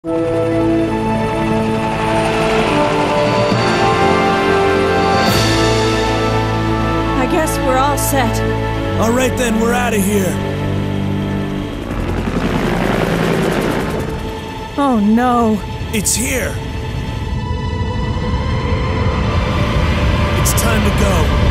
I guess we're all set. All right then, we're out of here. Oh no. It's here. It's time to go.